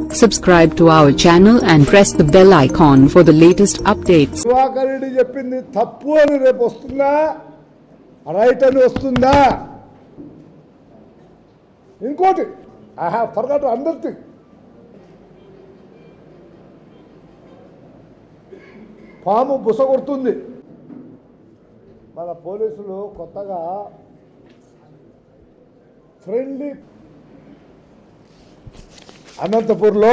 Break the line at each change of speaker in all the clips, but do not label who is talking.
Subscribe to our channel and press the bell icon for the latest updates.
సువాకరెడ్డి చెప్పింది తప్పు అని రేపు వస్తుందా, రైట్ అని వస్తుందా? ఇంకోటి, I have forgot another thing. పాము బుస కొడుతుంది. మన పోలీసులు కొత్తగా ఫ్రెండ్లీ అనంతపూర్లో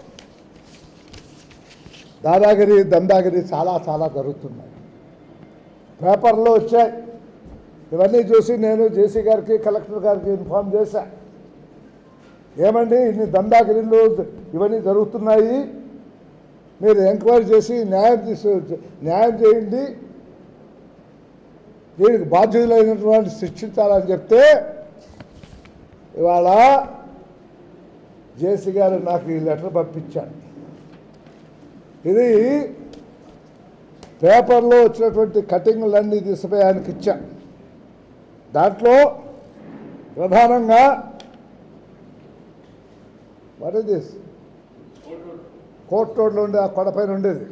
దాదాగిరి దందాగిరి చాలా చాలా జరుగుతున్నాయి. పేపర్లో వచ్చాయి. ఇవన్నీ చూసి నేను జేసీ గారికి కలెక్టర్ గారికి ఇన్ఫార్మ్ చేశా. ఏమండి ఇన్ని దందాగిరిలు ఇవన్నీ జరుగుతున్నాయి, మీరు ఎంక్వైరీ చేసి న్యాయం చేయండి, దీనికి బాధ్యులైనటువంటి శిక్షించాలని చెప్తే ఇవాళ జేసీ గారు నాకు ఈ లెటర్ పంపించాడు. ఇది పేపర్లో వచ్చినటువంటి కటింగ్లన్నీ తీసుకుపోయి ఆయనకి ఇచ్చా. దాంట్లో ప్రధానంగా వాట్ ఇస్ దిస్, కోర్ట్ రోడ్లో ఉండే ఆ కొండపైన ఉండేది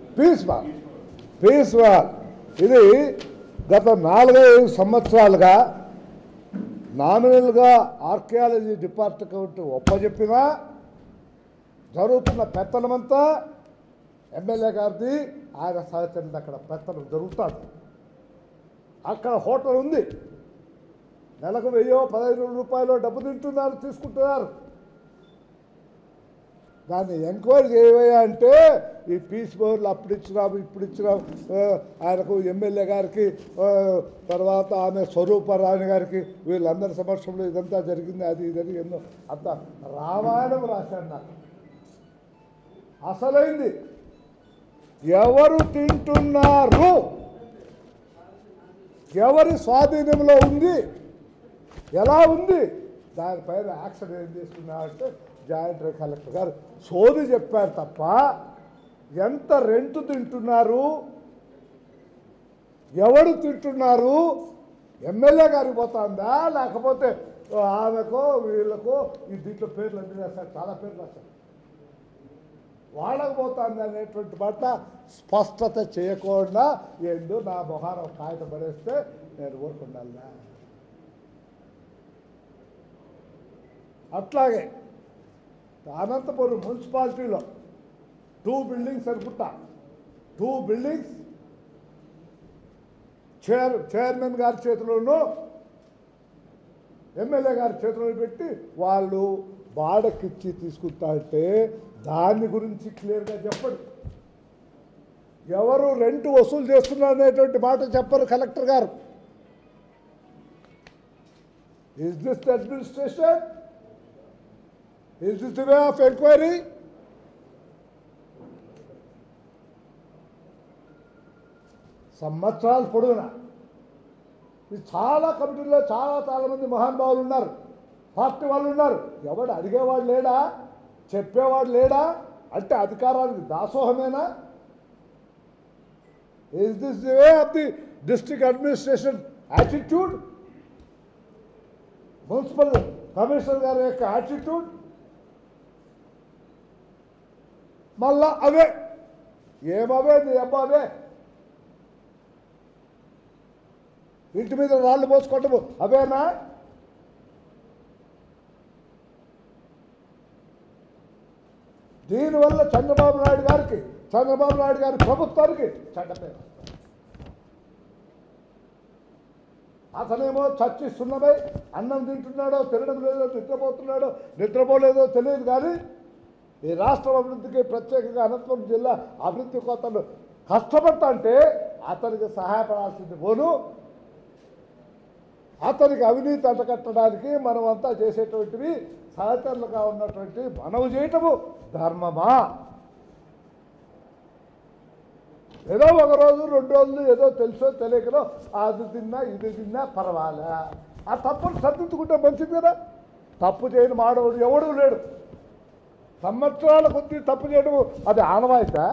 పీస్ వాల్. ఇది గత 4-5 సంవత్సరాలుగా నామినల్గా ఆర్కియాలజీ డిపార్ట్మెంట్ ఒప్పజెప్పినా జరుగుతున్న పెత్తనమంతా ఎమ్మెల్యే గారిది, ఆయన సహచరులది. అక్కడ పెత్తనం జరుగుతుంది. అక్కడ హోటల్ ఉంది, నెలకు 1000-1500 రూపాయలు డబ్బు తింటున్నారు, తీసుకుంటున్నారు. దాన్ని ఎంక్వైరీ చేయవయ్యా అంటే ఈ పీస్ బోర్లు అప్పుడు ఇచ్చినాము ఇప్పుడు ఇచ్చినాము, ఆయనకు ఎమ్మెల్యే గారికి తర్వాత ఆమె స్వరూపరాణి గారికి వీళ్ళందరి సమక్షంలో ఇదంతా జరిగింది, అది ఇది ఎన్నో అంత రామాయణం రాశాను. నాకు అసలైంది ఎవరు తింటున్నారు, ఎవరి స్వాధీనంలో ఉంది, ఎలా ఉంది, దానిపైన యాక్షన్ ఏం తీసుకున్నారంటే జాయింట్ కలెక్టర్ గారు సోది చెప్పారు తప్ప ఎంత రెంట్ తింటున్నారు, ఎవరు తింటున్నారు, ఎమ్మెల్యే గారికి పోతుందా లేకపోతే ఆమెకో వీళ్ళకో ఈ దీంట్లో పేర్లు అన్నీ రాశారు, చాలా పేర్లు రాశారు, వాళ్ళకు పోతుంది అనేటువంటి మాట స్పష్టత చేయకుండా ఏందో నా మొహాన కాగితం పడేస్తే నేను ఊరుకుండాలా. అట్లాగే అనంతపురం మున్సిపాలిటీలో 2 బిల్డింగ్స్ అనుకుంటా, 2 బిల్డింగ్స్ చైర్మన్ గారి చేతిలోనూ ఎమ్మెల్యే గారి చేతిలో పెట్టి వాళ్ళు బాడకిచ్చి తీసుకుంటా అంటే దాని గురించి క్లియర్గా చెప్పడు. ఎవరు రెంట్ వసూలు చేస్తున్నారు అనేటువంటి మాట చెప్పరు కలెక్టర్ గారు. Is this the administration? Is this the way of enquiry? సంవత్సరాలు పొడుగునా ఇది చాలా కమిటీలో చాలా మంది మహానుభావులు ఉన్నారు, పార్టీ వాళ్ళు ఉన్నారు. ఎవడు అడిగేవాడు లేడా, చెప్పేవాడు లేడా అంటే అధికారానికి దాసోహమేనా? Is this the way of the district administration attitude? Municipal commissioner గారి యొక్క యాటిట్యూడ్ మళ్ళా అవే ఏమవే నీ అబ్బావే ఇంటి మీద రాళ్ళు పోసుకోవటము అవేనా? దీనివల్ల చంద్రబాబు నాయుడు గారి ప్రభుత్వానికి చెడ్డ పేరు. అతనేమో చచ్చి సున్నమై అన్నం తింటున్నాడో తినడం లేదో నిద్రపోలేదో తెలియదు. కానీ ఈ రాష్ట్రం అభివృద్ధికి ప్రత్యేకంగా అనంతపురం జిల్లా అభివృద్ధి కోతలు కష్టపడతా అంటే అతనికి సహాయపడాల్సింది పోను, అతనికి అవినీతి అంటకట్టడానికి మనమంతా చేసేటువంటివి సహచరులుగా ఉన్నటువంటి మనవి చేయటము ధర్మమా? ఏదో 1 రోజు 2 రోజులు ఏదో తెలుసో తెలియకనో అది తిన్నా ఇది తిన్నా పర్వాలే, ఆ తప్పును సర్దించుకుంటే మంచిది కదా. తప్పు చేయని మాడవాడు ఎవడూ లేడు. సంవత్సరాల కొద్దీ తప్పు చేయడం అది ఆనవాయితా?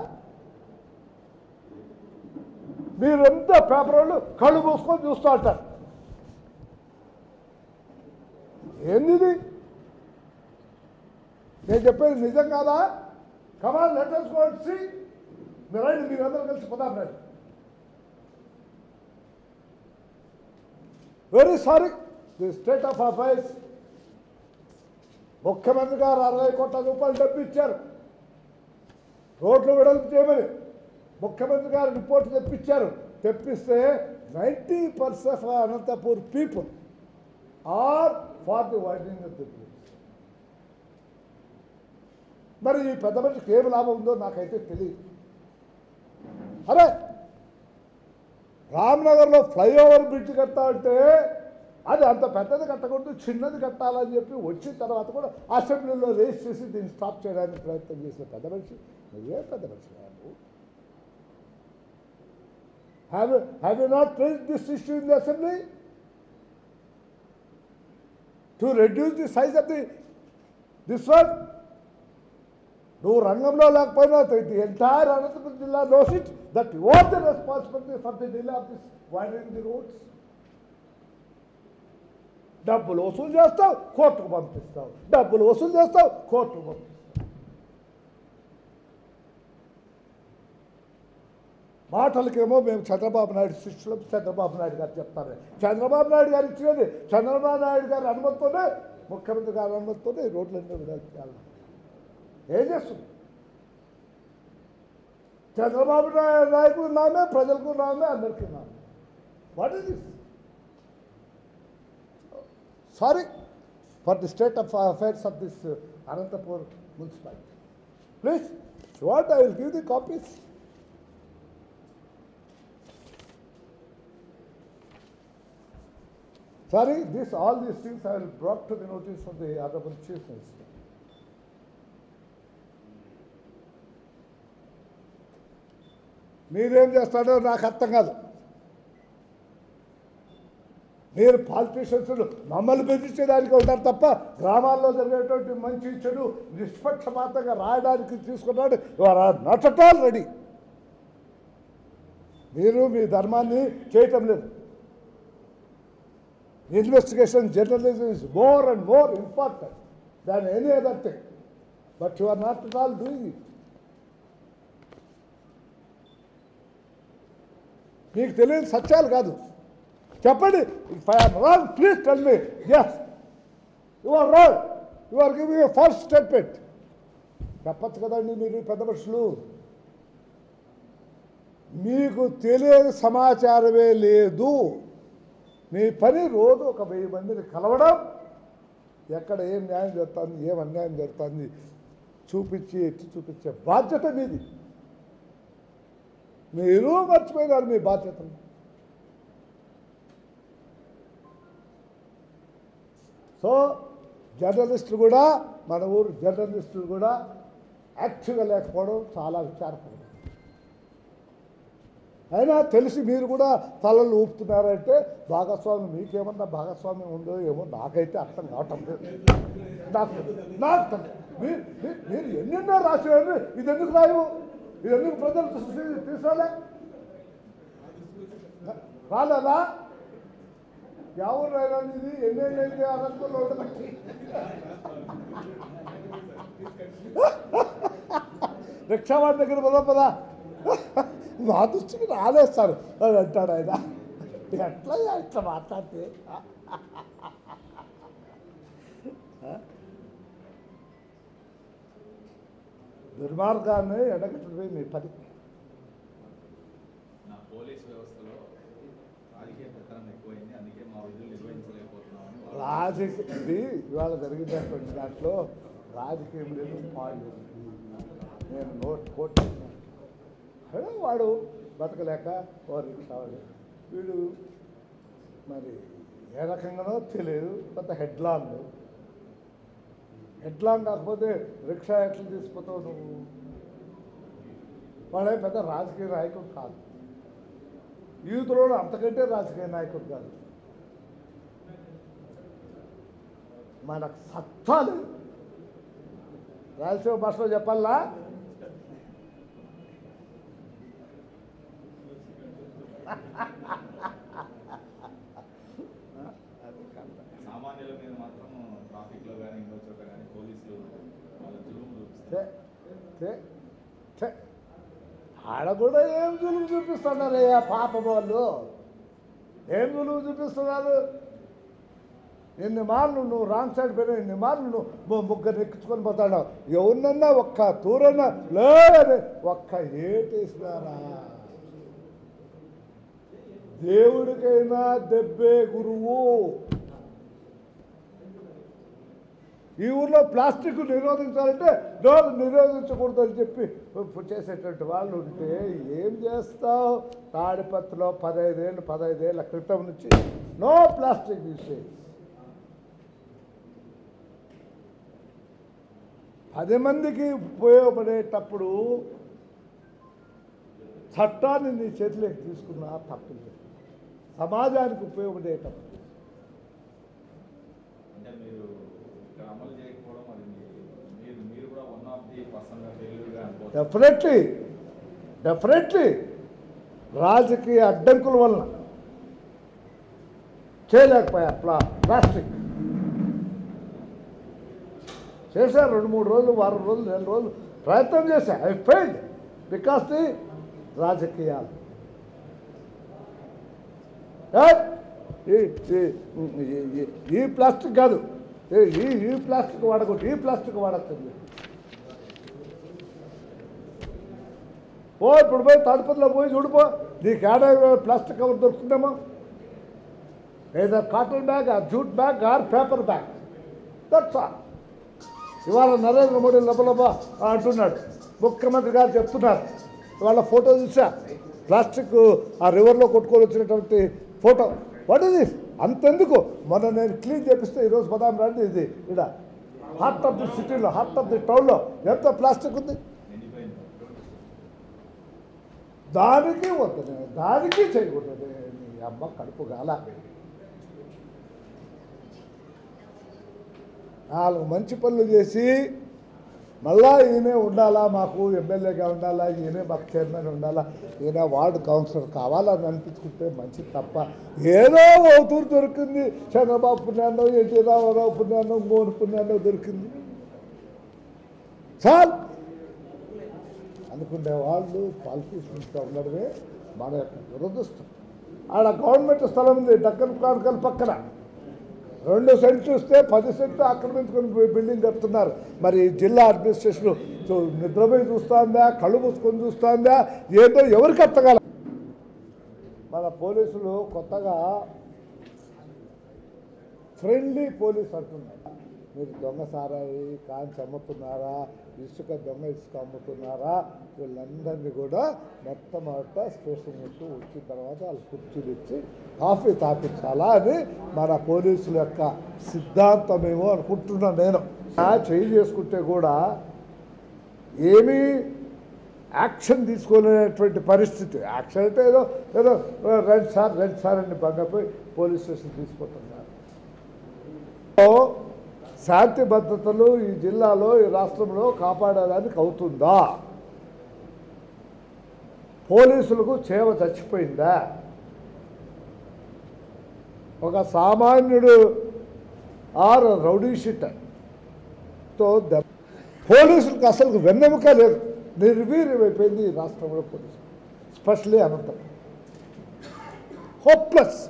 మీరంతా పేపర్ వాళ్ళు కళ్ళు మూసుకొని చూస్తూ ఉంటారు. ఏంది నేను చెప్పేది నిజం కాదా? Come on let us go and see. మీరందరూ కలిసి పదాం రండి. Very sorry, the state of affairs. ముఖ్యమంత్రి గారు 60 కోట్ల రూపాయలు డబ్బు ఇచ్చారు రోడ్లు వెడల్పు చేయమని. ముఖ్యమంత్రి గారు రిపోర్ట్ తెప్పించారు. తెప్పిస్తే 90% of Anantapur people are for the widening of the bridge. మరి ఈ పెద్ద మనిషికి ఏమి లాభం ఉందో నాకైతే తెలియదు. అరే రామ్నగర్లో ఫ్లైఓవర్ బ్రిడ్జ్ కడతా అంటే అది అంత పెద్దది కట్టకూడదు, చిన్నది కట్టాలని చెప్పి వచ్చిన తర్వాత కూడా అసెంబ్లీలో రేస్ చేసి దీన్ని స్టాప్ చేయడానికి ప్రయత్నం చేసిన పెద్ద మనిషి నువ్వే పెద్ద మనిషి కాదు. Have you not raised this issue in the assembly to reduce the size of this one? నువ్వు రంగంలో లేకపోయినా ది ఎంటైర్ అనంతపురం జిల్లా knows it that you are the responsibility for the delay of this widening the roads. డబ్బులు వసూలు చేస్తావు, కోర్టుకు పంపిస్తావు, డబ్బులు వసూలు చేస్తావు, కోర్టుకు పంపిస్తావు. మాటలకేమో మేము చంద్రబాబు నాయుడు శిష్యులు, చంద్రబాబు నాయుడు గారు చెప్తారు. చంద్రబాబు నాయుడు గారు ఇచ్చినది చంద్రబాబు నాయుడు గారి అనుమతితోనే, ముఖ్యమంత్రి గారి అనుమతితోనే ఈ రోడ్లన్నీ విడాలి. ఏం చేస్తుంది? చంద్రబాబు నాయకుడు నామే, ప్రజలకు నామే, అందరికీ నామే. What is this? Sorry for the state of affairs of this Anantapur municipality. Please what I will give the copies. Sorry, all these things I will brought to the notice of the Honorable Chief Minister. మీరేం చేస్తాడో నాకు అర్థం కాదు. మీరు politicians మమ్మల్ని బెదిరించేదానికి ఉంటారు తప్ప గ్రామాల్లో జరిగేటువంటి మంచి చెడు నిష్పక్షపాతంగా రాయడానికి తీసుకున్నాడు. Your are not at all ready. మీరు మీ ధర్మాన్ని చేయటం లేదు. Investigation journalism is more and more important than any other thing. But you are not at all doing it. మీకు తెలియని సత్యాలు కాదు చెప్పండి. If I am wrong, please tell me. Yes, you are wrong. You are giving a false statement. చెప్పచ్చు కదండి మీరు పెద్ద మనుషులు. మీకు తెలియని సమాచారమే లేదు. మీ పని రోజు ఒక 1000 మందిని కలవడం, ఎక్కడ ఏం న్యాయం జరుగుతుంది, ఏం అన్యాయం జరుగుతుంది ఎత్తి చూపించే బాధ్యత మీది. మీరు మర్చిపోయినారు మీ బాధ్యతను. సో జర్నలిస్టులు కూడా, మన ఊరు జర్నలిస్టులు కూడా యాక్టివ్గా లేకపోవడం చాలా విచారకరం. అయినా తెలిసి మీరు కూడా తలలు ఊపుతున్నారంటే భాగస్వామి, మీకేమన్నా భాగస్వామ్యం ఉందో ఏమో నాకైతే అర్థం కావటం లేదు. నాకు మీరు ఎన్నెన్నో రాసేవారు, ఇది ఎందుకు రాయవు, ఇది ఎందుకు ప్రజలు తీసుకురాలే? రాలేదా? ఎవరు రాయరా? ఇది ఎన్నెన్నైతే అనంతలో ఉండబట్టి రిక్షావాడి దగ్గర పదా మా దృష్టికి రాలేస్తారు అని అంటాడు ఆయన. ఎట్లా ఇట్లా మాట్లాడితే దుర్మార్గాన్ని ఎడగట్టడమే మీ పని.
పోలీస్ వ్యవస్థలో రాజకీయ పెత్తనం ఎక్కువైంది, అందుకే మా విధులు నిర్వహించలేకపోతున్నామని.
రాజకీయ ఇవాళ జరిగినటువంటి దాంట్లో రాజకీయం లేదు, పాడు. నేను కోర్టు వాడు బతకలేక ఓ రిక్షావాడు, వీడు మరి ఏ రకంగానో తెలియదు, పెద్ద హెడ్లాంగ్ కాకపోతే రిక్షా ఎట్లా తీసుకుపోతావు నువ్వు? వాడే పెద్ద రాజకీయ నాయకుడు కాదు, యూత్లో అంతకంటే రాజకీయ నాయకుడు కాదు. మనకు సత్తా లేదు. రాయలసీమ భాషలో చెప్పాలా,
సామాన్యుల మీద మాత్రం ట్రాఫిక్లో కానీ ఇంకో చోట కానీ పోలీసులు
ఆడ కూడా ఏం జులుము చూపిస్తున్నారయ్యా పాపం వాళ్ళు, ఏం జులుము చూపిస్తున్నారు? ఎన్ని మార్లు నువ్వు రాంగ్ సైడ్ పోయినా, ఎన్ని మార్లు నువ్వు ముగ్గురు ఎక్కించుకొని పోతాడు. ఎవరినన్నా ఒక్క తూరన్నా లేదని ఒక్క ఏటేసినారా? దేవుడికైనా దెబ్బే గురువు. ఈ ఊర్లో ప్లాస్టిక్ నిరోధించాలంటే డోర్ నిరోధించకూడదు అని చెప్పి చేసేటువంటి వాళ్ళు ఉంటే ఏం చేస్తావు? తాడిపత్రిలో 15 ఏళ్ళ క్రితం నుంచి నో ప్లాస్టిక్ యూసేజ్. 10 మందికి ఉపయోగపడేటప్పుడు చట్టాన్ని నీ చేతిలోకి తీసుకున్నా తప్పులేదు. సమాజానికి ఉపయోగపడేటప్పుడు
అంటే మీరు ఇక్కడ అమలు చేయకపోవడం అది మీరు కూడా వన్ ఆఫ్ ది పర్సన్గా ఫెయిల్యూర్గా అనుకోవచ్చు.
డెఫినెట్లీ రాజకీయ అడ్డంకుల వలన చేయలేకపోయా. ప్లాస్టిక్ చేశా 2-3 రోజులు, వారం రోజులు, 2 రోజులు ప్రయత్నం చేశా. ఐ ఫెయిల్డ్ బికాస్ ది రాజకీయాలు. ఈ ప్లాస్టిక్ కాదు, ఈ ప్లాస్టిక్ వాడకూడదు, ఈ ప్లాస్టిక్ వాడచ్చండి. ఇప్పుడు పోయి తాడిపత్రిలో పోయి చూడిపో, నీకు ఏడా ప్లాస్టిక్ కవర్ దొరుకుతుందేమో. ఏదో cotton bag, or jute bag, or paper bag, that's all. ఇవాళ నరేంద్ర మోడీ లబలబా అంటున్నాడు, ముఖ్యమంత్రి గారు చెప్తున్నారు. ఇవాళ ఫోటో చూసా, ప్లాస్టిక్ ఆ రివర్లో కొట్టుకొని వచ్చినటువంటి ఫోటో. What is this? అంతెందుకు, మొన్న నేను క్లీన్ చేపిస్తే ఈరోజు పదాం రండి, ఇది ఇక్కడ హార్ట్ ఆఫ్ ది సిటీలో, హార్ట్ ఆఫ్ ది టౌన్లో ఎంత ప్లాస్టిక్ ఉంది. దానికి వద్దు, దానికి చేయకూడదు. నీ అమ్మ కడుపు గాల. 4 మంచి పనులు చేసి మళ్ళా ఈయనే ఉండాలా, మాకు ఎమ్మెల్యేగా ఉండాలా, ఈయనే మాకు చైర్మన్ ఉండాలా, ఈయన వార్డు కౌన్సిలర్ కావాలని అనిపించుకుంటే మంచిది తప్ప, ఏదో అవుతూరు దొరికింది, చంద్రబాబు పుణ్యాన్నో, ఎన్టీ రామారావు పుణ్యాన్నో, మోహన్ పుణ్యాన్నో దొరికింది చాలు అనుకునే వాళ్ళు పాలిటిషియన్స్గా ఉండడమే మన యొక్క దురదృష్టం. ఆడ గవర్నమెంట్ స్థలం ఉంది డక్కన్ క్రానికల్ పక్కన, 2 సెంట్లు ఇస్తే 10 సెంట్లు ఆక్రమించుకొని బిల్డింగ్ కడుతున్నారు. మరి జిల్లా అడ్మినిస్ట్రేషన్ నిద్రపోయి చూస్తుందా, కళ్ళు మూసుకొని చూస్తుందా, ఏదో ఎవరికి అర్థగల. మన పోలీసులు కొత్తగా ఫ్రెండ్లీ పోలీస్ అంటున్నారు. మీరు దొంగ సారాయి కాంచి అమ్ముతున్నారా, ఇసుక అమ్ముతున్నారా, వీళ్ళందరినీ కూడా మొట్టమొదట స్టేషన్ నుంచి వచ్చిన తర్వాత వాళ్ళు కుర్చీలు ఇచ్చి కాఫీ తాపించాలా అని మన పోలీసుల యొక్క సిద్ధాంతమేమో అనుకుంటున్నాను నేను. చేయి చేసుకుంటే కూడా ఏమీ యాక్షన్ తీసుకోలేనటువంటి పరిస్థితి. యాక్షన్ అంటే ఏదో ఏదో రెండు సార్ అని బంగపోయి పోలీస్ స్టేషన్ తీసుకుంటున్నారు. శాంతి భద్రతలు ఈ జిల్లాలో, ఈ రాష్ట్రంలో కాపాడడానికి అవుతుందా? పోలీసులకు చేవ చచ్చిపోయిందా? ఒక సామాన్యుడు ఆర్ రౌడీ షీటర్తో పోలీసులకు అసలు వెన్నెముక లేదు, నిర్వీర్యమైపోయింది ఈ రాష్ట్రంలో పోలీసు, ఎస్పెషలీ అనంతపురం. హోప్లెస్.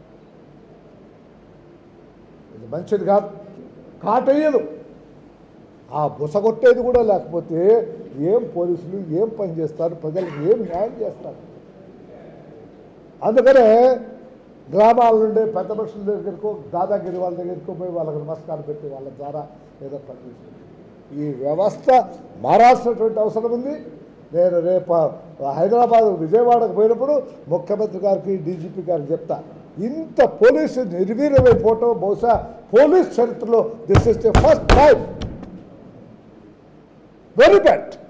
ఇది మంచిది కాదు, కాటయ్యదు. ఆ బుసగొట్టేది కూడా లేకపోతే ఏం పోలీసులు ఏం పని చేస్తారు, ప్రజలకు ఏం న్యాయం చేస్తారు? అందుకనే గ్రామాల నుండి పెద్ద మనుషుల దగ్గరకు, దాదాగిరి వాళ్ళ దగ్గరకు పోయి వాళ్ళకి నమస్కారం పెట్టి వాళ్ళ ద్వారా ఏదో పనిచేస్తుంది. ఈ వ్యవస్థ మారాల్సినటువంటి అవసరం ఉంది. నేను రేపు హైదరాబాద్, విజయవాడకు పోయినప్పుడు ముఖ్యమంత్రి గారికి, డీజీపీ గారికి చెప్తా, ఇంత పోలీసు నిర్వీర్యమైపోవటం బహుశా పోలీస్ చరిత్రలో this is the first time. Very bad.